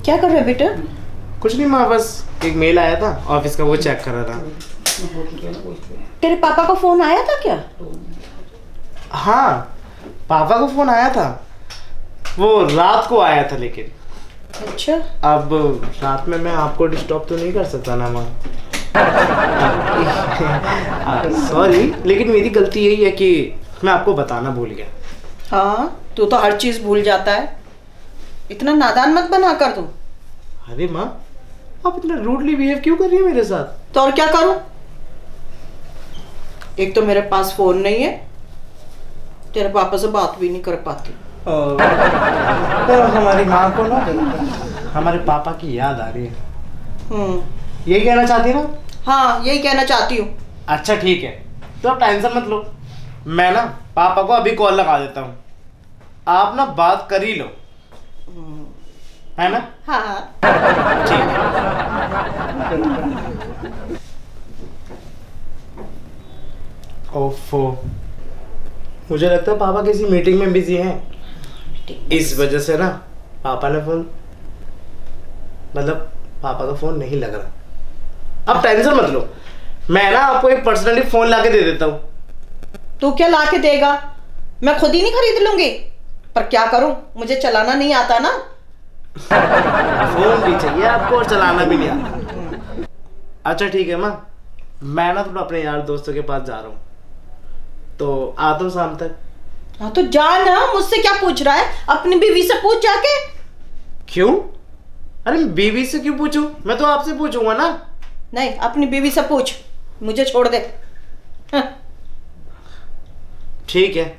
क्या कर रहे हो बेटा? कुछ नहीं माँ, बस एक मेल आया था ऑफिस का, वो चेक कर रहा था। तेरे पापा का फोन आया था क्या? हाँ, पापा का फोन आया था, वो रात को आया था। लेकिन अच्छा, अब रात में मैं आपको डिस्टर्ब तो नहीं कर सकता ना माँ। सॉरी, लेकिन मेरी गलती यही है कि मैं आपको बताना भूल गया। हाँ तू तो हर चीज भूल जाता है, इतना नादान मत बना कर तू। अरे माँ, आप इतना रूडली बिहेव क्यों कर रही है मेरे साथ? तो और क्या करूं? एक तो मेरे पास फोन नहीं है, तेरे पापा से बात भी नहीं कर पाती। तो हमारी माँ को ना हमारे पापा की याद आ रही है। यही कहना चाहती है ना? हाँ यही कहना चाहती हूँ। अच्छा ठीक है, तो आप टेंशन मत लो, मैं ना पापा को अभी कॉल लगा देता हूँ, आप ना बात कर ही लो, है ना? हाँ ठीक है। ओफो, मुझे लगता है पापा किसी मीटिंग में बिजी हैं, इस वजह से ना पापा ने फोन, मतलब पापा का फोन नहीं लग रहा। आप टेंशन मत लो, मैं ना आपको एक पर्सनली फोन लाके दे देता हूँ। तू क्या ला के देगा? मैं खुद ही नहीं खरीद लूंगी, पर क्या करूं, मुझे चलाना नहीं आता ना। फोन भी चाहिए आपको और चलाना भी नहीं आता। अच्छा ठीक है माँ, मैं ना थोड़ा अपने यार दोस्तों के पास जा रहा हूँ, तो आता हूँ शाम तक। हाँ तो जा ना, मुझसे क्या पूछ रहा है? अपनी बीवी से पूछ जाके। क्यों? अरे बीवी से क्यों पूछूं? मैं तो आपसे पूछूंगा ना। नहीं, अपनी बीवी से पूछ, मुझे छोड़ दे। हाँ। ठीक है,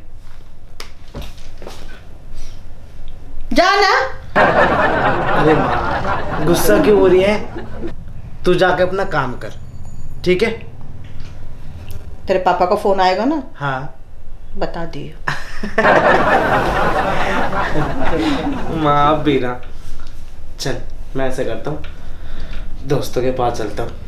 जा ना। अरे माँ, गुस्सा क्यों हो रही है? तू जाके अपना काम कर, ठीक है? तेरे पापा का फोन आएगा ना? हाँ बता दियो। माँ आप भी ना, चल मैं ऐसे करता हूँ, दोस्तों के पास चलता हूँ।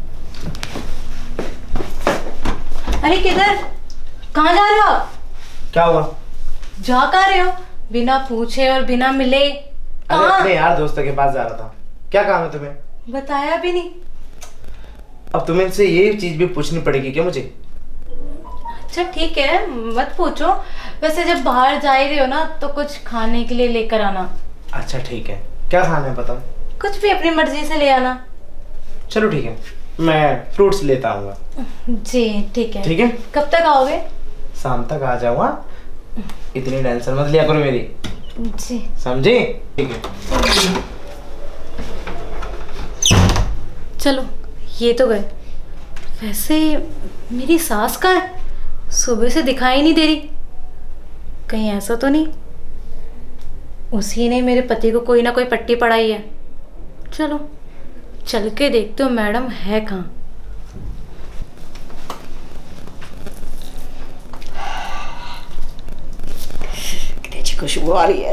अरे किधर, कहाँ जा रहे हो आप? क्या हुआ? जा कहाँ रहे हो बिना पूछे और बिना मिले? अरे अपने यार दोस्तों के पास जा रहा था। क्या काम है तुम्हें? बताया भी नहीं। अब तुम्हें से ये चीज भी पूछनी पड़ेगी क्या मुझे? अच्छा ठीक है, मत पूछो। वैसे जब बाहर जा ही रहे हो ना, तो कुछ खाने के लिए लेकर आना। अच्छा ठीक है, क्या खाना है बताओ? कुछ भी अपनी मर्जी से ले आना। चलो ठीक है, मैं फ्रूट्स लेता आऊंगा। जी ठीक है। ठीक है, कब तक आओगे? शाम तक आ जाऊंगा, इतनी टेंशन मत लिया करो मेरी, जी समझी? ठीक है, चलो ये तो गए। वैसे मेरी सास कहाँ है? सुबह से दिखाई नहीं दे रही। कहीं ऐसा तो नहीं उसी ने मेरे पति को कोई ना कोई पट्टी पड़ाई है। चलो चल के देखते हो मैडम है कहाँ। कितनी अच्छी खुशबू आ रही है।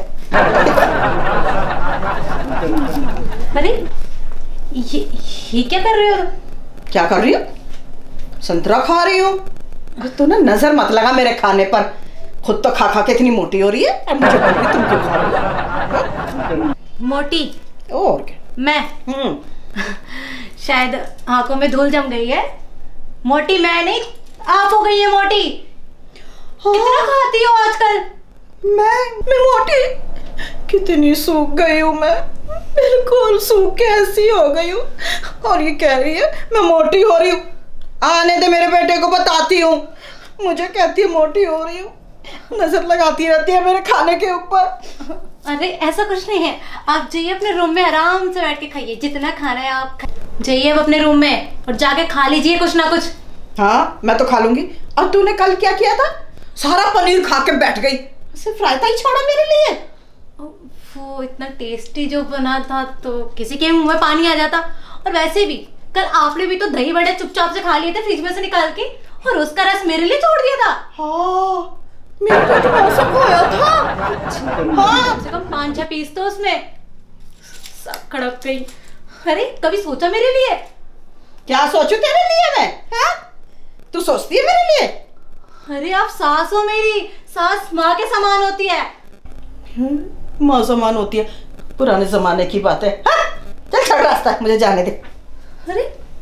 अरे ये क्या कर रहे हो? क्या कर रही हो? संतरा खा रही हो। तो ना नजर मत लगा मेरे खाने पर, खुद तो खा खा के इतनी मोटी हो रही है और मुझे बोल रही तुम क्यों खा रही हो? मोटी? और क्या? मैं शायद आंखों में धूल जम गई है। मोटी मैं नहीं, आप हो गई है मोटी। हाँ। कितना खाती हो आजकल? मैं मोटी कितनी सूख गई हूँ मैं, बिल्कुल सूख के ऐसी हो गई हूँ। और ये कह रही है मैं मोटी हो रही हूँ। आने दे, मेरे बेटे को बताती हूँ। मुझे कहती है मोटी हो रही हूँ, नजर लगाती रहती है मेरे खाने के ऊपर। अरे ऐसा कुछ नहीं है, आप जाइए अपने रूम में आराम से बैठ के खाइए, जितना खाना है आप जाइए अब अपने रूम में और जाके खा लीजिए कुछ ना कुछ। हाँ मैं तो खा लूंगी। और तूने कल क्या किया था? सारा पनीर खा के बैठ गई, सिर्फ रायता ही छोड़ा मेरे लिए। वो इतना टेस्टी जो बना था तो किसी के मुंह में पानी आ जाता। और वैसे भी कल आपने भी तो दही बड़े चुपचाप से खा लिए थे फ्रिज में से निकाल के, और उसका रस मेरे लिए छोड़ दिया था। हाँ मेरे को तो ऐसा खोया था। हाँ कम से कम 5-6 पीस तो उसमें सब खड़क गई। अरे कभी सोचा मेरे लिए? क्या सोचूं तेरे लिए मैं? हाँ तू सोचती है मेरे लिए? अरे आप सास हो मेरी, सास माँ के समान होती है। माँ समान होती है? पुराने जमाने की बात है। हाँ? चल छोड़ रास्ता, मुझे जाने दे। अरे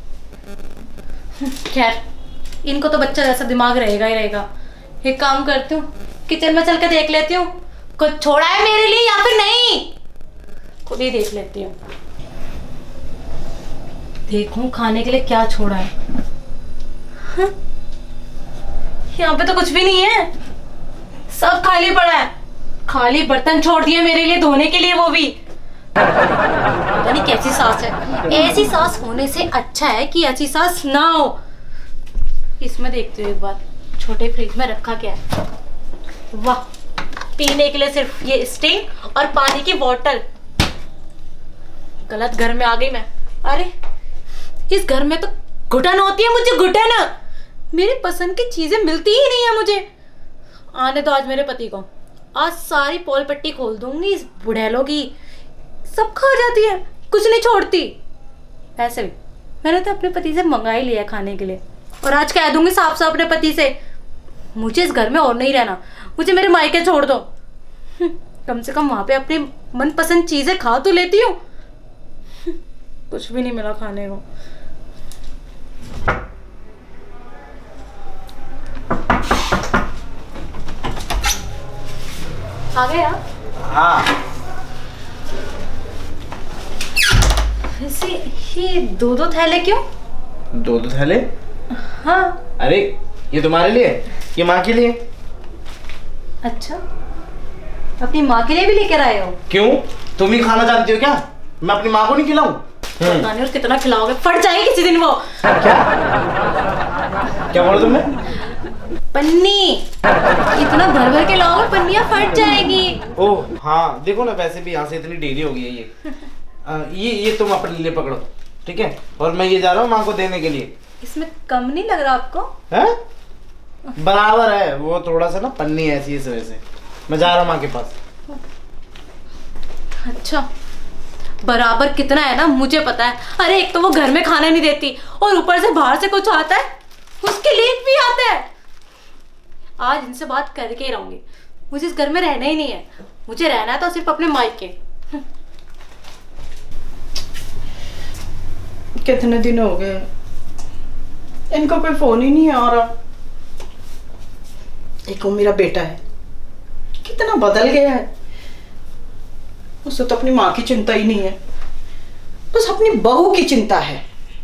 खैर, इनको तो बच्चा जैसा दिमाग रहेगा ही रहेगा। एक काम करती हूँ, किचन में चल के देख लेती हूँ कुछ छोड़ा है मेरे लिए या फिर नहीं। खुद ही देख लेती हूँ, देखूं खाने के लिए क्या छोड़ा है। हाँ? यहाँ पे तो कुछ भी नहीं है, सब खाली पड़ा है। खाली बर्तन छोड़ दिए मेरे लिए धोने के लिए, वो भी पता नहीं कैसी सास है। ऐसी सास होने से अच्छा है कि ऐसी सास ना हो। इसमें देखते हो एक बार, छोटे फ्रिज में रखा क्या है। वाह, पीने के लिए सिर्फ ये स्टिंग और पानी की बोतल। गलत घर में आ गई मैं। अरे इस घर में तो घुटन होती है, मुझे घुटन। मेरी पसंद की चीजें मिलती ही नहीं है मुझे। आने दो आज मेरे पति को, आज सारी पोल पट्टी खोल दूंगी इस बुढ़ैलों की। सब खा जाती है, कुछ नहीं छोड़ती। ऐसे भी मैंने तो अपने पति से मंगा ही लिया खाने के लिए, और आज कह दूंगी साफ साफ अपने पति से, मुझे इस घर में और नहीं रहना, मुझे मेरे मायके छोड़ दो। कम से कम वहां पे अपनी मनपसंद चीजें खा तो लेती हूँ। कुछ भी नहीं मिला खाने को। आ गया? हाँ। वैसे ये दो थैले क्यों? दो थैले? हाँ। अरे ये तुम्हारे लिए, ये माँ के लिए। अच्छा, अपनी माँ के लिए भी लेकर आए हो? क्यों, तुम ही खाना जानती हो क्या? मैं अपनी माँ को नहीं खिलाऊं? पता नहीं और कितना खिलाओगे, फट जाएगी किसी दिन वो। क्या बोला तुमने? पन्नी इतना भर भर के लाओगे, पन्नियाँ फट जाएगी। ओह हाँ, देखो ना, वैसे भी यहाँ से इतनी देरी हो गई है ये तुम अपने लिए पकड़ो, ठीक है? और मैं ये जा रहा हूँ माँ को देने के लिए। इसमें कम नहीं लग रहा आपको? है? बराबर है, वो थोड़ा सा ना पन्नी ऐसी है, इस वजह से मैं जा रहा हूँ माँ के पास। अच्छा, बराबर कितना है ना मुझे पता है। अरे एक तो वो घर में खाना नहीं देती, और ऊपर से बाहर से कुछ आता है, उसके लिए भी आता है। आज इनसे बात करके ही रहूंगी। मुझे इस घर में रहना ही नहीं है, मुझे रहना है तो सिर्फ अपने मायके। कितने दिन हो गए, इनका कोई फोन ही नहीं आ रहा। एक वो मेरा बेटा है, कितना बदल गया है। उसे तो अपनी माँ की चिंता ही नहीं है, बस अपनी बहू की चिंता है।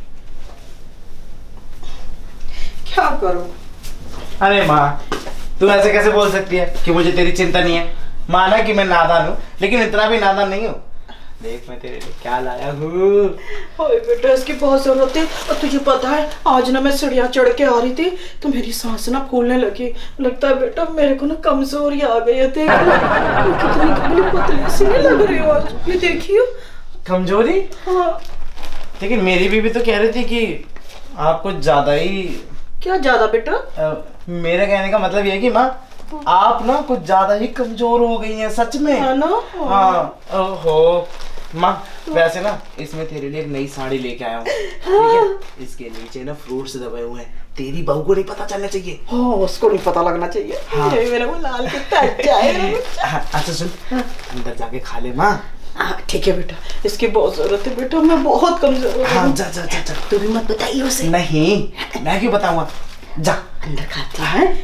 क्या करूं? अरे माँ, तू ऐसे कैसे बोल सकती है कि मुझे तेरी चिंता नहीं है? माना कि मैं नादान हूँ, लेकिन इतना भी नादान नहीं हूँ। देख मैं तेरे लिए क्या लाया हूँ। ओए बेटा, इसकी बहुत जरूरत है। और तुझे पता है, आज ना मैं सीढ़ियाँ चढ़ के आ रही थी तो मेरी सांस ना फूलने लगी। लगता है बेटा मेरे को ना कमजोरी आ गई है। देख कितनी दुबली पतली सी नहीं लग रही हो आज, ये देखियो। कमजोरी? हाँ। लेकिन मेरी बीवी तो कह रही थी कि आप कुछ ज्यादा ही। क्या ज्यादा बेटा? मेरे कहने का मतलब ये है कि माँ, आप ना कुछ ज्यादा ही कमजोर हो गई हैं, सच में। है ना? हाँ। ओहो माँ, वैसे ना इसमें तेरे लिए एक नई साड़ी लेके आया हूँ, ठीक है? इसके नीचे ना फ्रूट्स दबे हुए हैं, तेरी बहू को नहीं पता चलना चाहिए। हाँ, उसको नहीं पता लगना चाहिए। हाँ। मेरा वो लाल कितना अच्छा है। अच्छा सुन, अंदर जाके खा ले माँ। ठीक है बेटा, इसकी बहुत जरूरत है बेटा, मैं बहुत कमजोर हूँ। हाँ जा जा जा जा। तू भी मत बताइए उसे। नहीं, मैं क्यों बताऊंगा, जा अंदर खाती है।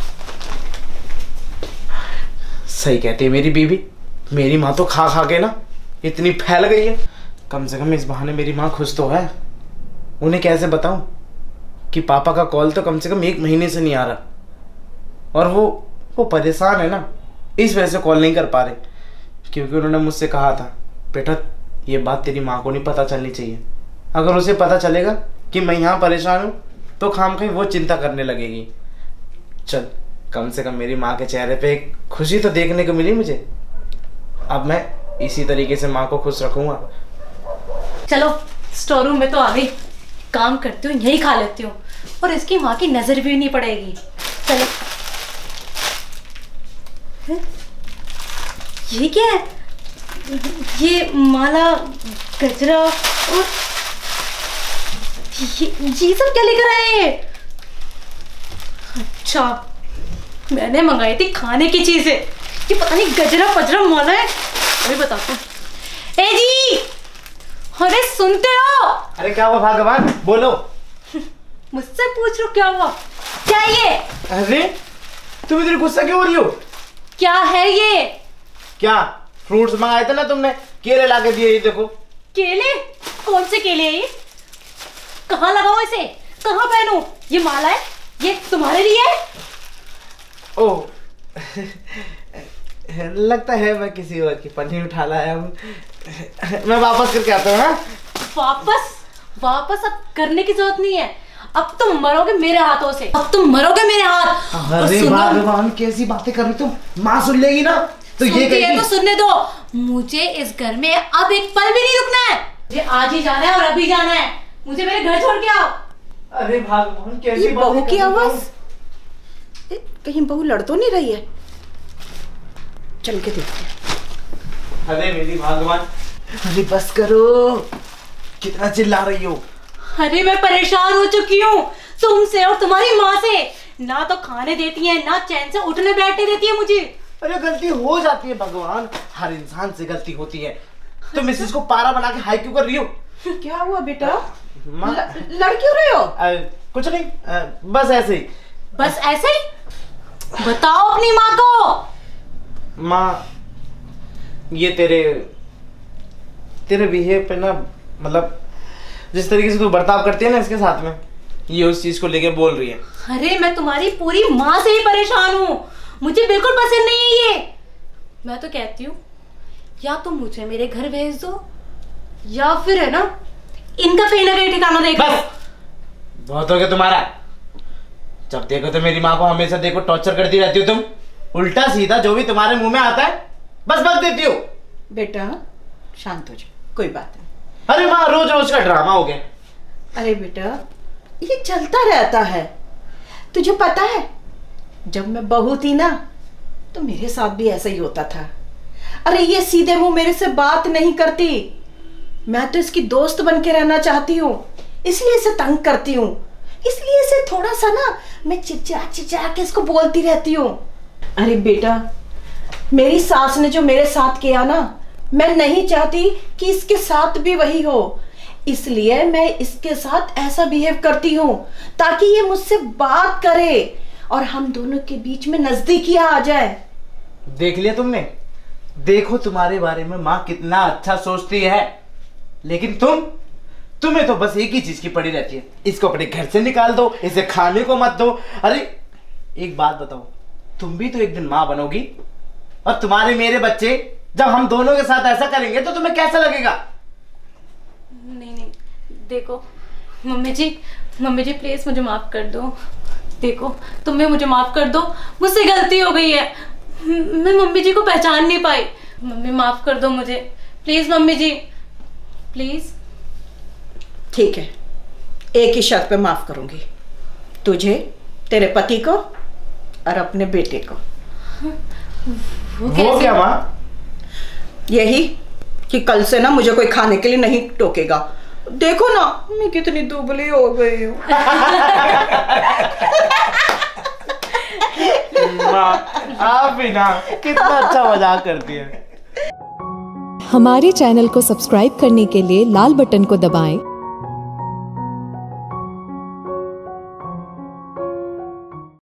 सही कहती है मेरी बीवी, मेरी माँ तो खा खा के ना इतनी फैल गई है। कम से कम इस बहाने मेरी माँ खुश तो है। उन्हें कैसे बताऊं कि पापा का कॉल तो कम से कम 1 महीने से नहीं आ रहा, और वो परेशान है ना, इस वजह से कॉल नहीं कर पा रहे। क्योंकि उन्होंने मुझसे कहा था, बेटा ये बात तेरी माँ को नहीं पता चलनी चाहिए। अगर उसे पता चलेगा कि मैं यहाँ परेशान हूँ तो खामखा वो चिंता करने लगेगी। चल, कम से कम मेरी माँ के चेहरे पे एक खुशी तो देखने को मिली मुझे। अब मैं इसी तरीके से माँ को खुश रखूंगा। चलो स्टोर रूम में तो आ गई, काम करती हूँ, यही खा लेती हूँ, और इसकी माँ की नजर भी नहीं पड़ेगी। चलो। ये क्या है? ये माला, गजरा और ये सब क्या लेकर आए हैं? अच्छा, मैंने मंगाई थी खाने की चीजें, ये पता नहीं गजरा पजरा माला है। अभी बताता हूँ। ए जी, अरे सुनते हो? अरे क्या हुआ भगवान, बोलो। मुझसे पूछ रहे हो क्या हुआ? क्या ये? अरे तुम इतनी गुस्सा क्यों हो रही हो? क्या है ये? क्या फ्रूट्स मंगाए थे ना तुमने, केले ला के दिए, ये देखो। केले? कौन से केले हैं ये? कहाँ लगाओ इसे? कहाँ पहनूं? ये माला है, ये तुम्हारे लिए है? ओह लगता है मैं किसी और की पन्नी उठा लाया हूँ। मैं वापस करके आता हूँ। हाँ वापस अब करने की जरूरत नहीं है। अब तुम मरोगे मेरे हाथों से, अब तुम मरोगे मेरे हाथ। अरे भगवान कैसी बातें कर रही तुम, माँ सुन लेगी ना तो ये कहेगी। तो सुनने दो, मुझे इस घर में अब एक पल भी नहीं रुकना है। मुझे आज ही जाना है और अभी जाना है। मुझे मेरे घर छोड़ के आओ। अरे भगवान कैसी बहू की आवाज, कहीं बहू लड़ तो नहीं रही है? चल के देखते हैं। अरे मेरी भगवान, अरे बस करो, कितना चिल्ला रही हो? अरे मैं परेशान हो चुकी हूँ तुमसे और तुम्हारी माँ से। ना तो खाने देती है, ना चैन से उठने बैठने देती है मुझे। अरे गलती हो जाती है भगवान, हर इंसान से गलती होती है। तुम इस चीज को पारा बना के हाई क्यों कर रही हो? क्या हुआ बेटा? लड़ क्यों रहे हो? कुछ नहीं, बस ऐसे ही। बस ऐसे ही? बताओ अपनी माँ को। माँ, ये तेरे बिहेव पे ना, मतलब जिस तरीके से तू बर्ताव करती है ना इसके साथ में, ये उस चीज को लेके बोल रही है। अरे मैं तुम्हारी पूरी माँ से ही परेशान हूँ, मुझे बिल्कुल पसंद नहीं है ये। मैं तो कहती हूँ या तुम मुझे मेरे घर भेज दो या फिर है ना इनका कहीं ना कहीं ठिकाना देखो। बस बहुत हो गया तुम्हारा। जब देखो तो मेरी माँ को हमेशा देखो टॉर्चर करती रहती हो तुम, उल्टा सीधा जो भी तुम्हारे मुंह में आता है बस बक देती हो। बेटा शांत हो जाओ, कोई बात नहीं। अरे माँ रोज रोज का ड्रामा हो गया। अरे बेटा ये चलता रहता है, तुझे पता है जब मैं बहू थी ना तो मेरे साथ भी ऐसा ही होता था। अरे ये सीधे मुंह मेरे से बात नहीं करती, मैं तो इसकी दोस्त बन के रहना चाहती हूँ, इसलिए इसे तंग करती हूँ, इसलिए इसे थोड़ा सा ना मैं चिचा के इसको बोलती रहती हूँ। अरे बेटा मेरी सास ने जो मेरे साथ किया ना, मैं नहीं चाहती कि इसके साथ भी वही हो, इसलिए मैं इसके साथ ऐसा बिहेव करती हूँ ताकि ये मुझसे बात करे और हम दोनों के बीच में नजदीकियां आ जाए। देख लिया तुमने, देखो तुम्हारे बारे में माँ कितना अच्छा सोचती है, लेकिन तुम्हें तो बस एक ही चीज की पड़ी रहती है, इसको अपने घर से निकाल दो, इसे खाने को मत दो। अरे एक बात बताओ, तुम भी तो एक दिन माँ बनोगी और तुम्हारे मेरे बच्चे जब हम दोनों के साथ ऐसा करेंगे तो तुम्हें कैसा लगेगा? नहीं देखो मम्मी जी प्लीज मुझे माफ कर दो। देखो तुम भी मुझे माफ कर दो, मुझसे गलती हो गई है, मैं मम्मी जी को पहचान नहीं पाई। मम्मी माफ कर दो मुझे प्लीज, मम्मी जी प्लीज। ठीक है, एक ही शर्त पे माफ करूंगी, तुझे, तेरे पति को और अपने बेटे को। वो क्या माँ? यही कि कल से ना मुझे कोई खाने के लिए नहीं टोकेगा। देखो ना मैं कितनी दुबली हो गई हूँ। माँ आप भी ना कितना अच्छा मजाक करती है। हमारे चैनल को सब्सक्राइब करने के लिए लाल बटन को दबाएं